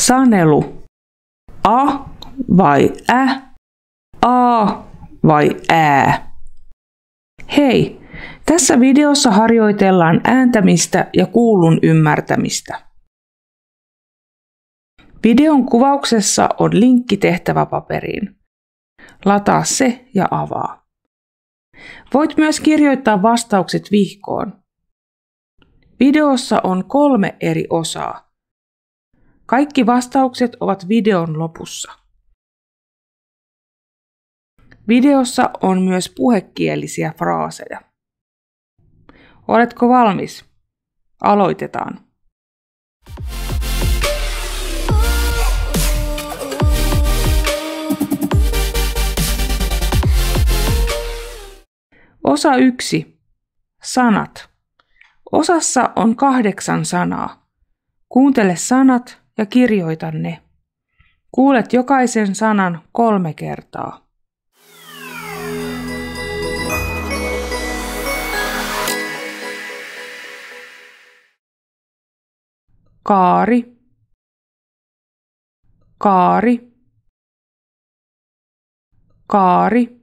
Sanelu. A vai ä? A vai ää? Hei! Tässä videossa harjoitellaan ääntämistä ja kuullun ymmärtämistä. Videon kuvauksessa on linkki tehtäväpaperiin. Lataa se ja avaa. Voit myös kirjoittaa vastaukset vihkoon. Videossa on 3 eri osaa. Kaikki vastaukset ovat videon lopussa. Videossa on myös puhekielisiä fraaseja. Oletko valmis? Aloitetaan. Osa 1. Sanat. Osassa on 8 sanaa. Kuuntele sanat ja kirjoita ne. Kuulet jokaisen sanan 3 kertaa. Kaari, kaari, kaari.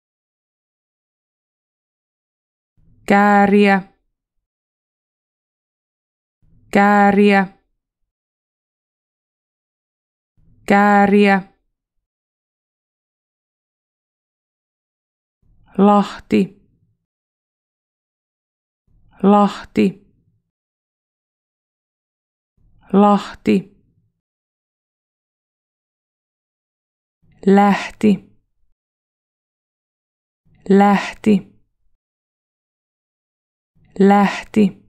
Kääriä, kääriä, kääriä. Lahti, lahti, lahti. Lähti, lähti, lähti.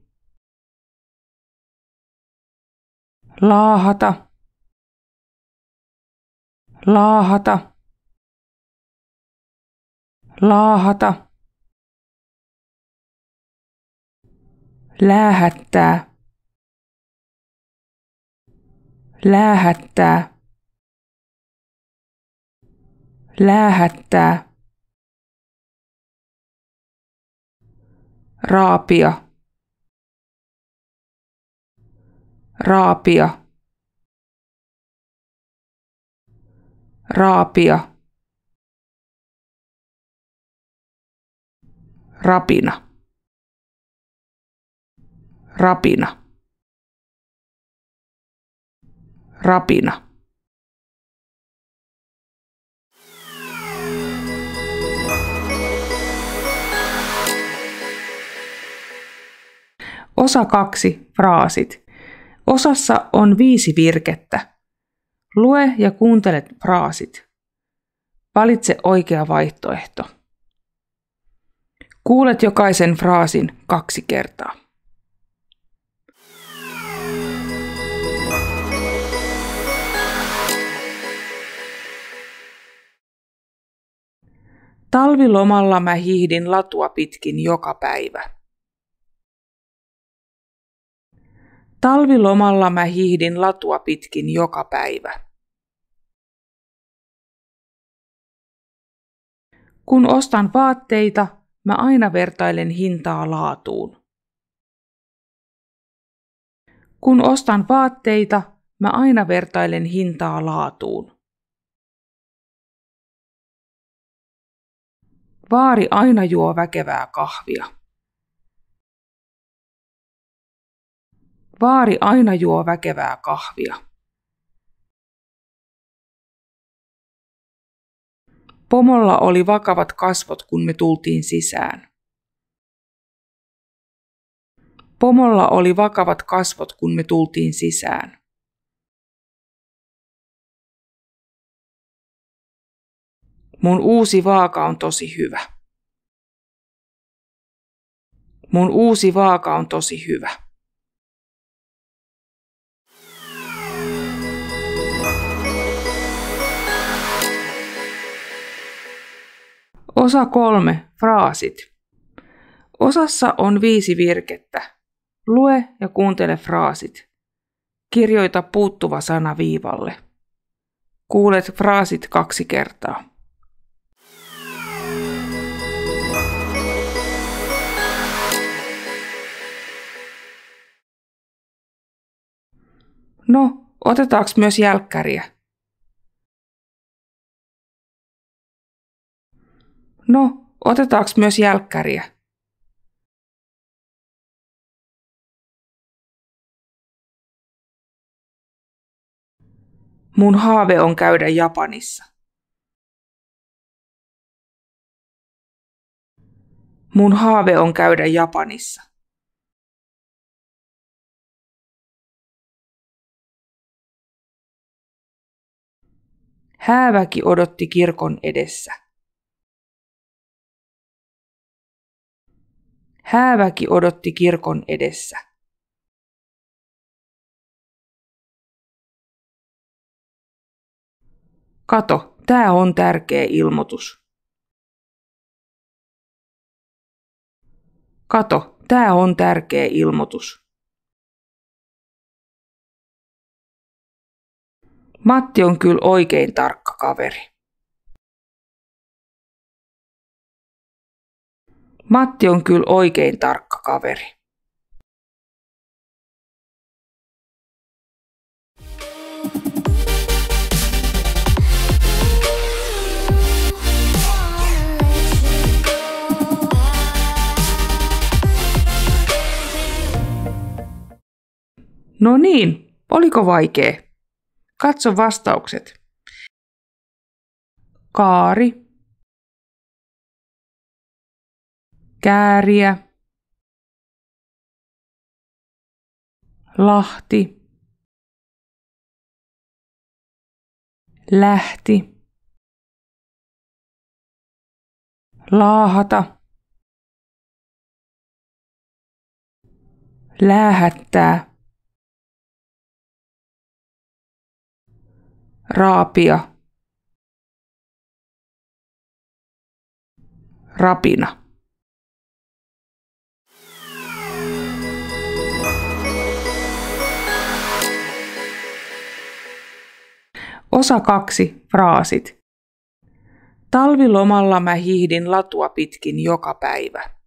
Laahata, laahata, laahata. Läähättää, läähättää, läähättää. Raapia, raapia, raapia. Rapina, rapina, rapina. Osa 2. Fraasit. Osassa on 5 virkettä. Lue ja kuuntele fraasit. Valitse oikea vaihtoehto. Kuulet jokaisen fraasin 2 kertaa. Talvilomalla mä hiihdin latua pitkin joka päivä. Talvilomalla mä hiihdin latua pitkin joka päivä. Kun ostan vaatteita, mä aina vertailen hintaa laatuun. Kun ostan vaatteita, mä aina vertailen hintaa laatuun. Vaari aina juo väkevää kahvia. Vaari aina juo väkevää kahvia. Pomolla oli vakavat kasvot, kun me tultiin sisään. Pomolla oli vakavat kasvot, kun me tultiin sisään. Mun uusi vaaka on tosi hyvä. Mun uusi vaaka on tosi hyvä. Osa 3. Fraasit. Osassa on 5 virkettä. Lue ja kuuntele fraasit. Kirjoita puuttuva sana viivalle. Kuulet fraasit 2 kertaa. No, otetaanko myös jälkkäriä? No, otetaanko myös jälkkäriä? Mun haave on käydä Japanissa. Mun haave on käydä Japanissa. Hääväki odotti kirkon edessä. Hääväki odotti kirkon edessä. Kato, tää on tärkeä ilmoitus. Kato, tää on tärkeä ilmoitus. Matti on kyllä oikein tarkka kaveri. Matti on kyllä oikein tarkka kaveri. No niin, oliko vaikea? Katso vastaukset. Kaari, kääriä, Lahti, lähti, laahata, läähättää, raapia, rapina. Osa 2. Fraasit. Talvilomalla mä hiihdin latua pitkin joka päivä.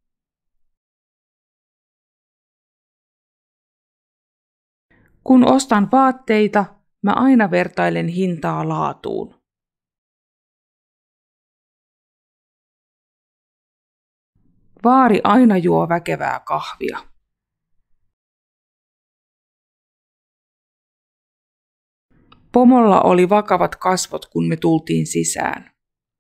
Kun ostan vaatteita, mä aina vertailen hintaa laatuun. Vaari aina juo väkevää kahvia. Pomolla oli vakavat kasvot, kun me tultiin sisään.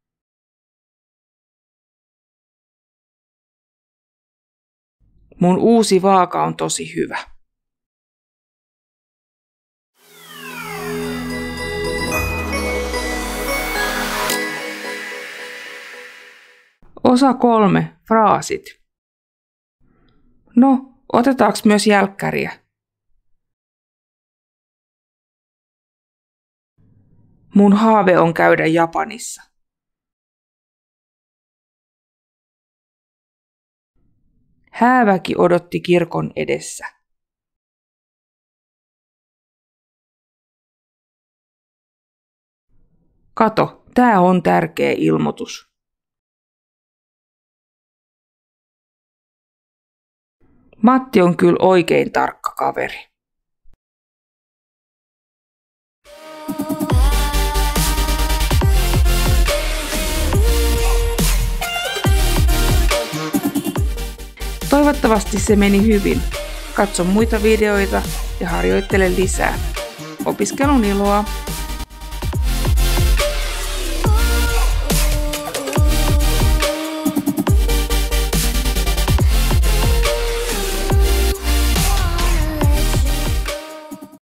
Mun uusi vaaka on tosi hyvä. Osa 3. Fraasit. No, otetaanko myös jälkkäriä? Mun haave on käydä Japanissa. Hääväki odotti kirkon edessä. Kato, tää on tärkeä ilmoitus. Matti on kyllä oikein tarkka kaveri. Toivottavasti se meni hyvin. Katso muita videoita ja harjoittele lisää. Opiskelun iloa!